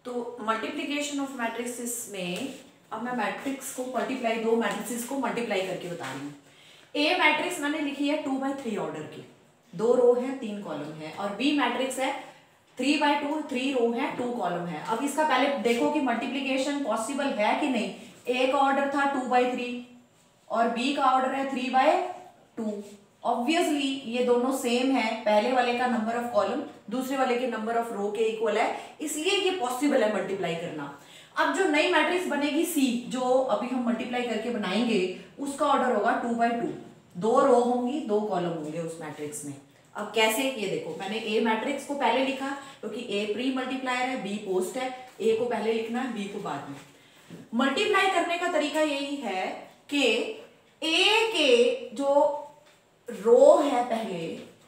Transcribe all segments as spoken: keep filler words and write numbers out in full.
तो multiplication of matrix में अब मैं मैट्रिक्स को मल्टीप्लाई दो मैट्रिसेस को मल्टीप्लाई करके बता रही हूँ। ए मैट्रिक्स मैंने लिखी है टू बाई थ्री ऑर्डर की, दो रो है तीन कॉलम है, और बी मैट्रिक्स है three by two, three row है टू कॉलम है। अब इसका पहले देखो कि मल्टीप्लीकेशन पॉसिबल है कि नहीं। ए का ऑर्डर था टू बाई थ्री और बी का ऑर्डर है थ्री बाई टू। ऑब्वियसली ये दोनों सेम है, पहले वाले का नंबर ऑफ कॉलम दूसरे वाले के नंबर ऑफ रो के इक्वल है, इसलिए ये पॉसिबल है मल्टीप्लाई करना। अब जो नई मैट्रिक्स बनेगी सी, जो अभी हम मल्टीप्लाई करके बनाएंगे, उसका ऑर्डर होगा टू बाई टू, दो रो होंगी दो कॉलम होंगे उस मैट्रिक्स में। अब कैसे, ये देखो मैंने ए मैट्रिक्स को पहले लिखा क्योंकि ए प्री मल्टीप्लायर है, बी पोस्ट है, ए को पहले लिखना है बी को बाद में। मल्टीप्लाई करने का तरीका यही है कि ए के जो रो है पहले,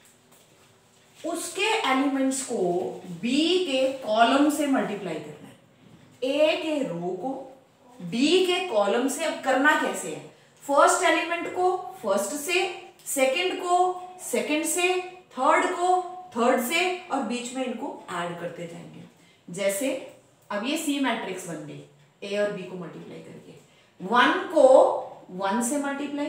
उसके एलिमेंट्स को बी के कॉलम से मल्टीप्लाई करना है। ए के रो को बी के कॉलम से। अब करना कैसे है, फर्स्ट एलिमेंट को फर्स्ट से, सेकंड को सेकंड से, थर्ड को थर्ड से, और बीच में इनको ऐड करते जाएंगे। जैसे अब ये सी मैट्रिक्स बन गई ए और बी को मल्टीप्लाई करके, वन को वन से मल्टीप्लाई,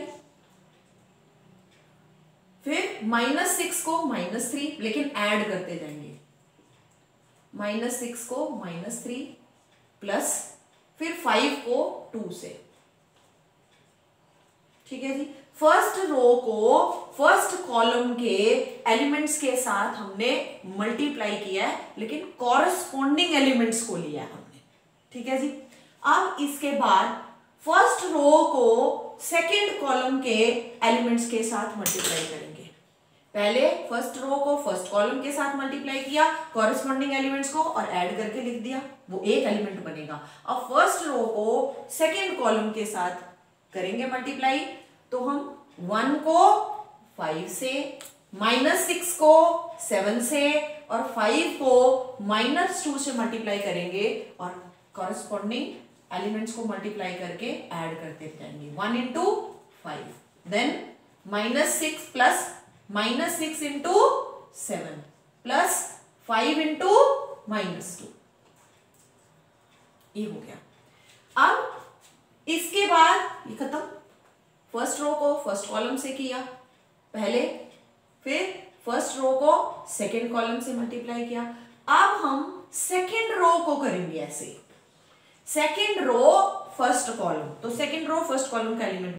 फिर माइनस सिक्स को माइनस थ्री, लेकिन ऐड करते जाएंगे, माइनस सिक्स को माइनस थ्री प्लस फिर फाइव को टू से। ठीक है जी। फर्स्ट रो को फर्स्ट कॉलम के एलिमेंट्स के साथ हमने मल्टीप्लाई किया है, लेकिन कॉरस्पॉन्डिंग एलिमेंट्स को लिया है हमने। ठीक है जी। अब इसके बाद फर्स्ट रो को सेकंड कॉलम के एलिमेंट्स के साथ मल्टीप्लाई करेंगे। पहले फर्स्ट रो को फर्स्ट कॉलम के साथ मल्टीप्लाई किया, कॉरस्पॉन्डिंग एलिमेंट्स को, और ऐड करके लिख दिया, वो एक एलिमेंट बनेगा। अब फर्स्ट रो को सेकंड कॉलम के साथ करेंगे मल्टीप्लाई, तो हम वन को फाइव से, माइनस सिक्स को सेवन से, और फाइव को माइनस टू से मल्टीप्लाई करेंगे, और कॉरस्पॉन्डिंग एलिमेंट्स को मल्टीप्लाई करके ऐड करते जाएंगे। One into five, then minus six plus minus six into seven plus five into minus two, ये हो गया। अब इसके बाद ये खत्म। फर्स्ट रो को फर्स्ट कॉलम से किया पहले, फिर फर्स्ट रो को सेकंड कॉलम से मल्टीप्लाई किया। अब हम सेकंड रो को करेंगे ऐसे, सेकंड रो फर्स्ट कॉलम, तो सेकंड रो फर्स्ट कॉलम का एलिमेंट